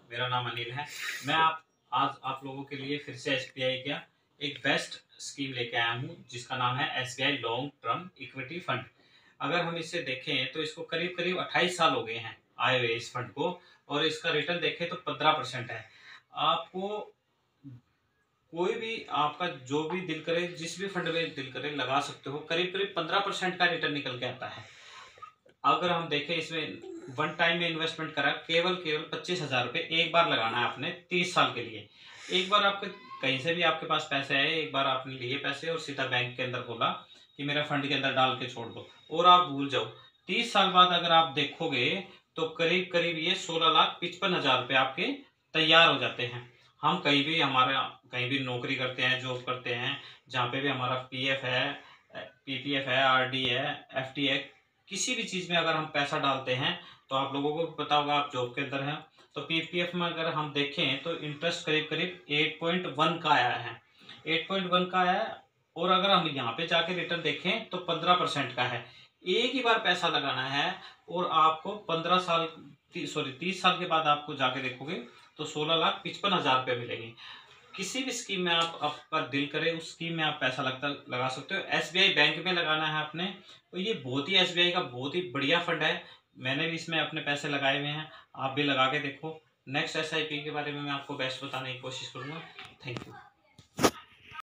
मेरा नाम अनिल है। मैं आज आप लोगों के लिए फिर से एसबीआई का एक बेस्ट स्कीम लेके आया हूँ, जिसका नाम है SBI long term equity fund. अगर हम इसे देखें तो इसको करीब करीब 28 साल हो गए हैं आए हुए इस फंड को, और इसका रिटर्न देखें तो 15% है। आपको कोई भी आपका जो भी दिल करे, जिस भी फंड में दिल करे लगा सकते हो। करीब करीब 15% का रिटर्न निकल के आता है। अगर हम देखें इसमें वन टाइम में इन्वेस्टमेंट करा, केवल केवल 25,000 रुपये एक बार लगाना है आपने 30 साल के लिए। एक बार आपके कहीं से भी आपके पास पैसे आए, एक बार आपने लिए पैसे और सीधा बैंक के अंदर बोला कि मेरा फंड के अंदर डाल के छोड़ दो, और आप भूल जाओ। 30 साल बाद अगर आप देखोगे तो करीब करीब ये 16,55,000 रुपये आपके तैयार हो जाते हैं। हम कहीं भी हमारा कहीं भी नौकरी करते हैं, जॉब करते हैं, जहाँ पे भी हमारा पीएफ है, पीपीएफ है, आरडी है, एफडी है, किसी भी चीज में अगर हम पैसा डालते हैं तो आप लोगों को भी पता होगा, आप जॉब के अंदर हैं, तो पीपीएफ में अगर हम देखें तो इंटरेस्ट करीब करीब 8.1 का आया है। 8.1 का आया है। और अगर हम यहाँ पे जाके रिटर्न देखें तो 15% का है। एक ही बार पैसा लगाना है और आपको 30 साल के बाद आपको जाके देखोगे तो 16,55,000 रुपये मिलेंगे। किसी भी स्कीम में आप आपका दिल करे उस स्कीम में आप पैसा लगा सकते हो। एसबीआई बैंक में लगाना है आपने, तो ये बहुत ही एसबीआई का बहुत ही बढ़िया फंड है। मैंने भी इसमें अपने पैसे लगाए हुए हैं, आप भी लगा के देखो। नेक्स्ट एसआईपी के बारे में मैं आपको बेस्ट बताने की कोशिश करूंगा। Thank you.